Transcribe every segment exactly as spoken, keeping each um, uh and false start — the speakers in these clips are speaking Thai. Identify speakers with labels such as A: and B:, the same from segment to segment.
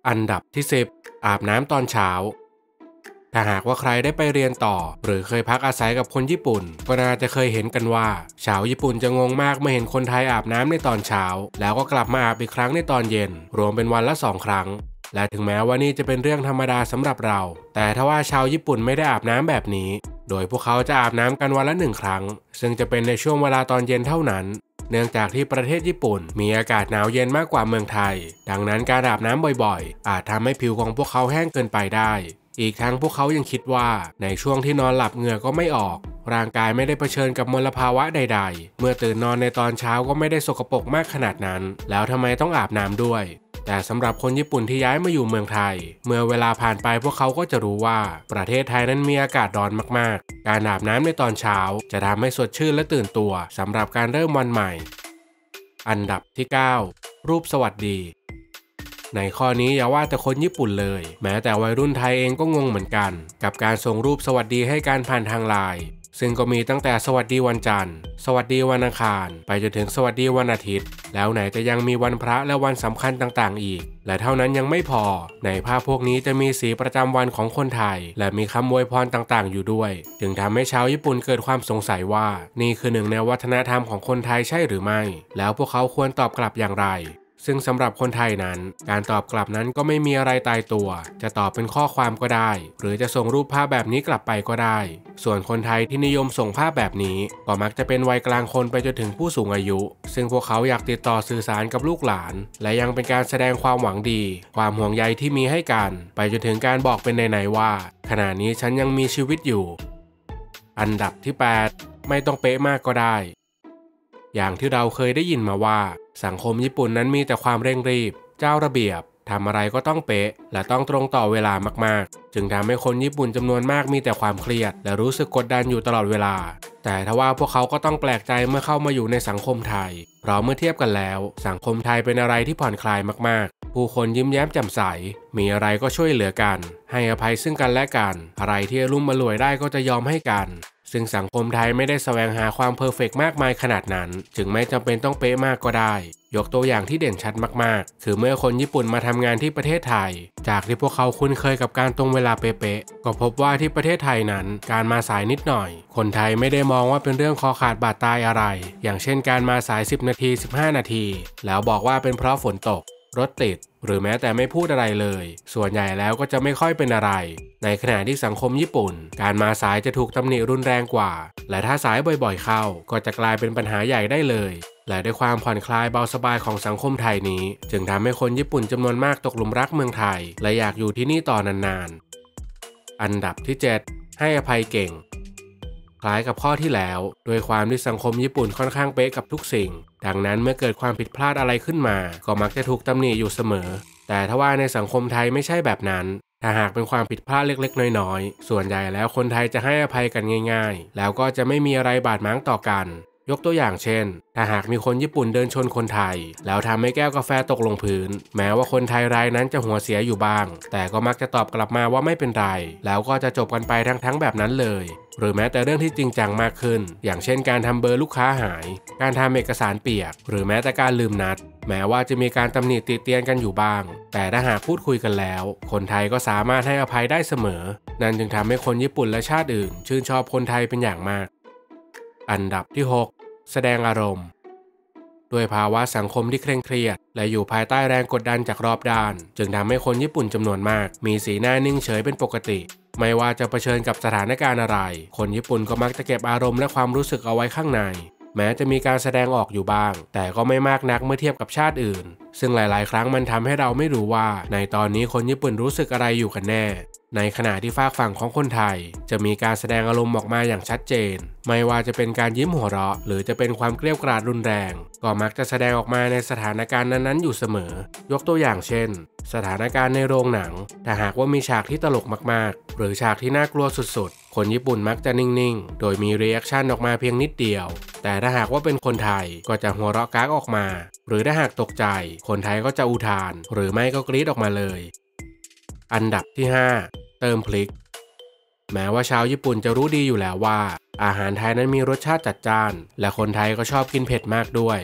A: อันดับที่สิบอาบน้ำตอนเช้าถ้าหากว่าใครได้ไปเรียนต่อหรือเคยพักอาศัยกับคนญี่ปุ่นก็น่าจะเคยเห็นกันว่าชาวญี่ปุ่นจะงงมากเมื่อเห็นคนไทยอาบน้ำในตอนเช้าแล้วก็กลับมาอาบอีกครั้งในตอนเย็นรวมเป็นวันละสองครั้งและถึงแม้ว่านี่จะเป็นเรื่องธรรมดาสำหรับเราแต่ถ้าว่าชาวญี่ปุ่นไม่ได้อาบน้ำแบบนี้โดยพวกเขาจะอาบน้ำกันวันละหนึ่งครั้งซึ่งจะเป็นในช่วงเวลาตอนเย็นเท่านั้นเนื่องจากที่ประเทศญี่ปุ่นมีอากาศหนาวเย็นมากกว่าเมืองไทยดังนั้นการอาบน้ำบ่อยๆอาจทำให้ผิวของพวกเขาแห้งเกินไปได้อีกทั้งพวกเขายังคิดว่าในช่วงที่นอนหลับเหงื่อก็ไม่ออกร่างกายไม่ได้เผชิญกับมลภาวะใดๆเมื่อตื่นนอนในตอนเช้าก็ไม่ได้สกปรกมากขนาดนั้นแล้วทำไมต้องอาบน้ำด้วยแต่สำหรับคนญี่ปุ่นที่ย้ายมาอยู่เมืองไทยเมื่อเวลาผ่านไปพวกเขาก็จะรู้ว่าประเทศไทยนั้นมีอากาศร้อนมากๆการอาบน้ำในตอนเช้าจะทำให้สดชื่นและตื่นตัวสำหรับการเริ่มวันใหม่อันดับที่เก้ารูปสวัสดีในข้อนี้อย่าว่าแต่คนญี่ปุ่นเลยแม้แต่วัยรุ่นไทยเองก็งงเหมือนกันกับการส่งรูปสวัสดีให้การผ่านทางไลน์ซึ่งก็มีตั้งแต่สวัสดีวันจันทร์สวัสดีวันอังคารไปจนถึงสวัสดีวันอาทิตย์แล้วไหนจะยังมีวันพระและวันสำคัญต่างๆอีกและเท่านั้นยังไม่พอในภาพพวกนี้จะมีสีประจำวันของคนไทยและมีคำอวยพรต่างๆอยู่ด้วยจึงทำให้ชาวญี่ปุ่นเกิดความสงสัยว่านี่คือหนึ่งในวัฒนธรรมของคนไทยใช่หรือไม่แล้วพวกเขาควรตอบกลับอย่างไรซึ่งสำหรับคนไทยนั้นการตอบกลับนั้นก็ไม่มีอะไรตายตัวจะตอบเป็นข้อความก็ได้หรือจะส่งรูปภาพแบบนี้กลับไปก็ได้ส่วนคนไทยที่นิยมส่งภาพแบบนี้ก็มักจะเป็นวัยกลางคนไปจนถึงผู้สูงอายุซึ่งพวกเขาอยากติดต่อสื่อสารกับลูกหลานและยังเป็นการแสดงความหวังดีความห่วงใยที่มีให้กันไปจนถึงการบอกเป็นในๆว่าขณะนี้ฉันยังมีชีวิตอยู่อันดับที่แปดไม่ต้องเป๊ะมากก็ได้อย่างที่เราเคยได้ยินมาว่าสังคมญี่ปุ่นนั้นมีแต่ความเร่งรีบเจ้าระเบียบทำอะไรก็ต้องเป๊ะและต้องตรงต่อเวลามากๆจึงทำให้คนญี่ปุ่นจำนวนมากมีแต่ความเครียดและรู้สึกกดดันอยู่ตลอดเวลาแต่ทว่าพวกเขาก็ต้องแปลกใจเมื่อเข้ามาอยู่ในสังคมไทยเพราะเมื่อเทียบกันแล้วสังคมไทยเป็นอะไรที่ผ่อนคลายมากๆผู้คนยิ้มแย้มแจ่มใสมีอะไรก็ช่วยเหลือกันให้อภัยซึ่งกันและกันอะไรที่รุ่มอร่วยได้ก็จะยอมให้กันซึ่งสังคมไทยไม่ได้แสวงหาความเพอร์เฟกต์มากมายขนาดนั้นจึงไม่จำเป็นต้องเป๊ะมากก็ได้ยกตัวอย่างที่เด่นชัดมากๆคือเมื่อคนญี่ปุ่นมาทำงานที่ประเทศไทยจากที่พวกเขาคุ้นเคยกับการตรงเวลาเป๊ะๆก็พบว่าที่ประเทศไทยนั้นการมาสายนิดหน่อยคนไทยไม่ได้มองว่าเป็นเรื่องคอขาดบาดตายอะไรอย่างเช่นการมาสายสิบนาทีสิบห้านาทีแล้วบอกว่าเป็นเพราะฝนตกรถติดหรือแม้แต่ไม่พูดอะไรเลยส่วนใหญ่แล้วก็จะไม่ค่อยเป็นอะไรในขณะที่สังคมญี่ปุ่นการมาสายจะถูกตำหนิรุนแรงกว่าและถ้าสายบ่อยๆเข้าก็จะกลายเป็นปัญหาใหญ่ได้เลยและด้วยความผ่อนคลายเบาสบายของสังคมไทยนี้จึงทำให้คนญี่ปุ่นจำนวนมากตกหลุมรักเมืองไทยและอยากอยู่ที่นี่ต่อนานๆอันดับที่เจ็ดให้อภัยเก่งคล้ายกับข้อที่แล้วด้วยความที่สังคมญี่ปุ่นค่อนข้างเป๊ะกับทุกสิ่งดังนั้นเมื่อเกิดความผิดพลาดอะไรขึ้นมาก็มักจะถูกตำหนิอยู่เสมอแต่ถ้าว่าในสังคมไทยไม่ใช่แบบนั้นถ้าหากเป็นความผิดพลาดเล็กๆน้อยๆส่วนใหญ่แล้วคนไทยจะให้อภัยกันง่ายๆแล้วก็จะไม่มีอะไรบาดหมางต่อกันยกตัวอย่างเช่นถ้าหากมีคนญี่ปุ่นเดินชนคนไทยแล้วทำให้แก้วกาแฟตกลงพื้นแม้ว่าคนไทยรายนั้นจะหัวเสียอยู่บ้างแต่ก็มักจะตอบกลับมาว่าไม่เป็นไรแล้วก็จะจบกันไปทั้งๆแบบนั้นเลยหรือแม้แต่เรื่องที่จริงจังมากขึ้นอย่างเช่นการทำเบอร์ลูกค้าหายการทำเอกสารเปียกหรือแม้แต่การลืมนัดแม้ว่าจะมีการตำหนิติเตียนกันอยู่บ้างแต่ถ้าหากพูดคุยกันแล้วคนไทยก็สามารถให้อภัยได้เสมอนั่นจึงทำให้คนญี่ปุ่นและชาติอื่นชื่นชอบคนไทยเป็นอย่างมากอันดับที่หกแสดงอารมณ์ด้วยภาวะสังคมที่เคร่งเครียดและอยู่ภายใต้แรงกดดันจากรอบด้านจึงทำให้คนญี่ปุ่นจำนวนมากมีสีหน้านิ่งเฉยเป็นปกติไม่ว่าจะเผชิญกับสถานการณ์อะไรคนญี่ปุ่นก็มักจะเก็บอารมณ์และความรู้สึกเอาไว้ข้างในแม้จะมีการแสดงออกอยู่บ้างแต่ก็ไม่มากนักเมื่อเทียบกับชาติอื่นซึ่งหลายๆครั้งมันทำให้เราไม่รู้ว่าในตอนนี้คนญี่ปุ่นรู้สึกอะไรอยู่กันแน่ในขณะที่ฝากฝั่งของคนไทยจะมีการแสดงอารมณ์ออกมาอย่างชัดเจนไม่ว่าจะเป็นการยิ้มหัวเราะหรือจะเป็นความเกรี้ยวกราดรุนแรงก็มักจะแสดงออกมาในสถานการณ์นั้นๆอยู่เสมอยกตัวอย่างเช่นสถานการณ์ในโรงหนังถ้าหากว่ามีฉากที่ตลกมากๆหรือฉากที่น่ากลัวสุดๆคนญี่ปุ่นมักจะนิ่งๆโดยมีรีแอคชั่นออกมาเพียงนิดเดียวแต่ถ้าหากว่าเป็นคนไทยก็จะหัวเราะก๊ากออกมาหรือถ้าหากตกใจคนไทยก็จะอุทานหรือไม่ก็กรี๊ดออกมาเลยอันดับที่ห้าเติมพริกแม้ว่าชาวญี่ปุ่นจะรู้ดีอยู่แล้วว่าอาหารไทยนั้นมีรสชาติจัดจ้านและคนไทยก็ชอบกินเผ็ดมากด้วย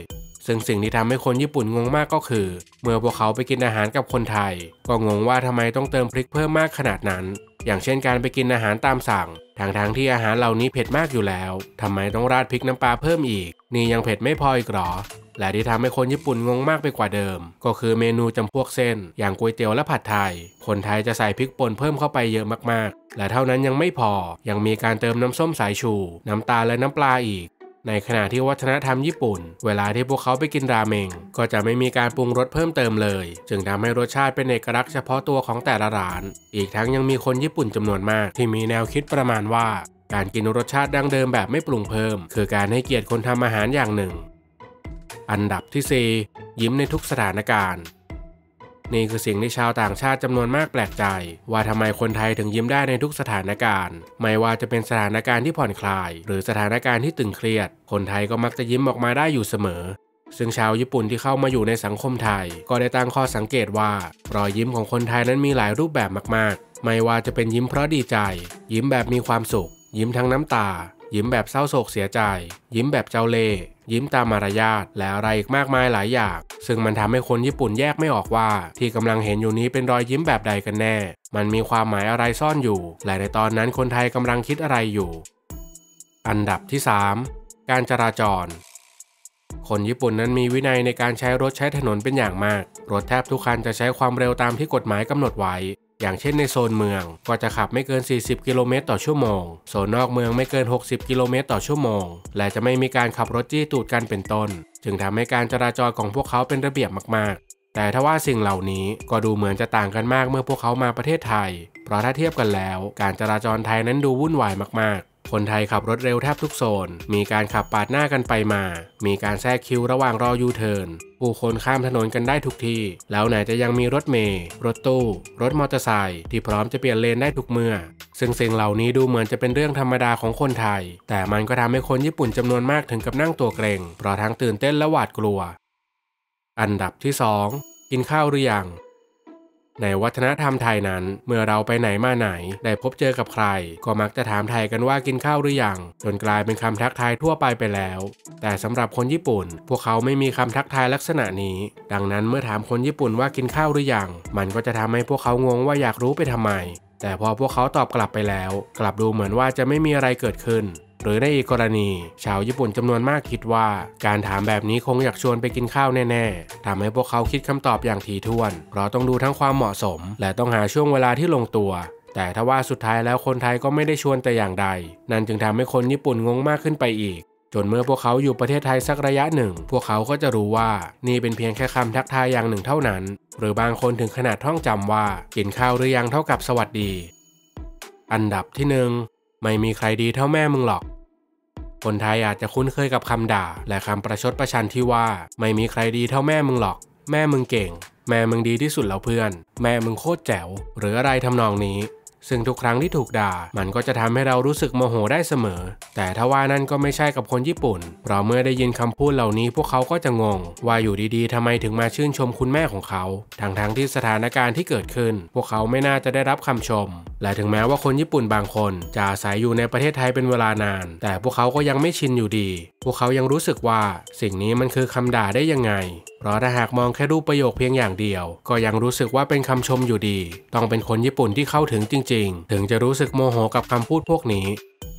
A: ซึ่งสิ่งที่ทำให้คนญี่ปุ่นงงมากก็คือเมื่อพวกเขาไปกินอาหารกับคนไทยก็งงว่าทำไมต้องเติมพริกเพิ่มมากขนาดนั้นอย่างเช่นการไปกินอาหารตามสั่งทั้งๆ ท, ที่อาหารเหล่านี้เผ็ดมากอยู่แล้วทำไมต้องราดพริกน้ำปลาเพิ่มอีกนี่ยังเผ็ดไม่พออีกหรอและที่ทำให้คนญี่ปุ่นงงมากไปกว่าเดิมก็คือเมนูจำพวกเส้นอย่างก๋วยเตี๋ยวและผัดไทยคนไทยจะใส่พริกป่นเพิ่มเข้าไปเยอะมากๆและเท่านั้นยังไม่พอยังมีการเติมน้ำส้มสายชูน้ำตาลและน้ำปลาอีกในขณะที่วัฒนธรรมญี่ปุ่นเวลาที่พวกเขาไปกินราเมงก็จะไม่มีการปรุงรสเพิ่มเติมเลยจึงทำให้รสชาติเป็นเอกลักษณ์เฉพาะตัวของแต่ละร้านอีกทั้งยังมีคนญี่ปุ่นจำนวนมากที่มีแนวคิดประมาณว่าการกินรสชาติดั้งเดิมแบบไม่ปรุงเพิ่มคือการให้เกียรติคนทำอาหารอย่างหนึ่งอันดับที่สี่ยิ้มในทุกสถานการณ์นี่คือสิ่งที่ชาวต่างชาติจำนวนมากแปลกใจว่าทำไมคนไทยถึงยิ้มได้ในทุกสถานการณ์ไม่ว่าจะเป็นสถานการณ์ที่ผ่อนคลายหรือสถานการณ์ที่ตึงเครียดคนไทยก็มักจะยิ้มออกมาได้อยู่เสมอซึ่งชาวญี่ปุ่นที่เข้ามาอยู่ในสังคมไทยก็ได้ตั้งข้อสังเกตว่ารอยยิ้มของคนไทยนั้นมีหลายรูปแบบมากๆไม่ว่าจะเป็นยิ้มเพราะดีใจยิ้มแบบมีความสุขยิ้มทั้งน้ำตายิ้มแบบเศร้าโศกเสียใจยิ้มแบบเจ้าเล่ห์ยิ้มตามมารยาทและอะไรอีกมากมายหลายอย่างซึ่งมันทำให้คนญี่ปุ่นแยกไม่ออกว่าที่กำลังเห็นอยู่นี้เป็นรอยยิ้มแบบใดกันแน่มันมีความหมายอะไรซ่อนอยู่และในตอนนั้นคนไทยกำลังคิดอะไรอยู่อันดับที่สามการจราจรคนญี่ปุ่นนั้นมีวินัยในการใช้รถใช้ถนนเป็นอย่างมากรถแทบทุกคันจะใช้ความเร็วตามที่กฎหมายกำหนดไว้อย่างเช่นในโซนเมืองก็จะขับไม่เกินสี่สิบกิโลเมตรต่อชั่วโมงโซนนอกเมืองไม่เกินหกสิบกิโลเมตรต่อชั่วโมงและจะไม่มีการขับรถจี้ตูดกันเป็นต้นจึงทำให้การจราจรของพวกเขาเป็นระเบียบมากๆแต่ถ้าว่าสิ่งเหล่านี้ก็ดูเหมือนจะต่างกันมากเมื่อพวกเขามาประเทศไทยเพราะถ้าเทียบกันแล้วการจราจรไทยนั้นดูวุ่นวายมากๆคนไทยขับรถเร็วแทบทุกโซนมีการขับปาดหน้ากันไปมามีการแทรกคิวระหว่างรอยูเทิร์นผู้คนข้ามถนนกันได้ทุกที่แล้วไหนจะยังมีรถเมล์รถตู้รถมอเตอร์ไซค์ที่พร้อมจะเปลี่ยนเลนได้ทุกเมื่อซึ่งสิ่งเหล่านี้ดูเหมือนจะเป็นเรื่องธรรมดาของคนไทยแต่มันก็ทำให้คนญี่ปุ่นจำนวนมากถึงกับนั่งตัวเกรงเพราะทั้งตื่นเต้นและหวาดกลัวอันดับที่สองกินข้าวหรือยังในวัฒนธรรมไทยนั้นเมื่อเราไปไหนมาไหนได้พบเจอกับใครก็มักจะถามไทยกันว่ากินข้าวหรือยังจนกลายเป็นคำทักทายทั่วไปไปแล้วแต่สำหรับคนญี่ปุ่นพวกเขาไม่มีคำทักทายลักษณะนี้ดังนั้นเมื่อถามคนญี่ปุ่นว่ากินข้าวหรือยังมันก็จะทำให้พวกเขางงว่าอยากรู้ไปทำไมแต่พอพวกเขาตอบกลับไปแล้วกลับดูเหมือนว่าจะไม่มีอะไรเกิดขึ้นหรือในอีกกรณีชาวญี่ปุ่นจำนวนมากคิดว่าการถามแบบนี้คงอยากชวนไปกินข้าวแน่ๆทำให้พวกเขาคิดคำตอบอย่างถี่ถ้วนเพราะต้องดูทั้งความเหมาะสมและต้องหาช่วงเวลาที่ลงตัวแต่ถ้าว่าสุดท้ายแล้วคนไทยก็ไม่ได้ชวนแต่อย่างใดนั่นจึงทำให้คนญี่ปุ่นงงมากขึ้นไปอีกจนเมื่อพวกเขาอยู่ประเทศไทยสักระยะหนึ่งพวกเขาก็จะรู้ว่านี่เป็นเพียงแค่คำทักทายอย่างหนึ่งเท่านั้นหรือบางคนถึงขนาดท่องจำว่ากินข้าวหรือยังเท่ากับสวัสดีอันดับที่หนึ่งไม่มีใครดีเท่าแม่มึงหรอกคนไทยอาจจะคุ้นเคยกับคำด่าและคำประชดประชันที่ว่าไม่มีใครดีเท่าแม่มึงหรอกแม่มึงเก่งแม่มึงดีที่สุดแล้วเพื่อนแม่มึงโคตรแจ๋วหรืออะไรทำนองนี้ซึ่งทุกครั้งที่ถูกด่ามันก็จะทำให้เรารู้สึกโมโหได้เสมอแต่ถ้าว่านั่นก็ไม่ใช่กับคนญี่ปุ่นเพราะเมื่อได้ยินคำพูดเหล่านี้พวกเขาก็จะงงว่าอยู่ดีๆทำไมถึงมาชื่นชมคุณแม่ของเขาทั้งๆที่สถานการณ์ที่เกิดขึ้นพวกเขาไม่น่าจะได้รับคำชมและถึงแม้ว่าคนญี่ปุ่นบางคนจะอาศัยอยู่ในประเทศไทยเป็นเวลานานแต่พวกเขาก็ยังไม่ชินอยู่ดีพวกเขายังรู้สึกว่าสิ่งนี้มันคือคำด่าได้ยังไงเพราะถ้าหากมองแค่รูปประโยคเพียงอย่างเดียวก็ยังรู้สึกว่าเป็นคำชมอยู่ดีต้องเป็นคนญี่ปุ่นที่เข้าถึงจริงๆถึงจะรู้สึกโมโหกับคำพูดพวกนี้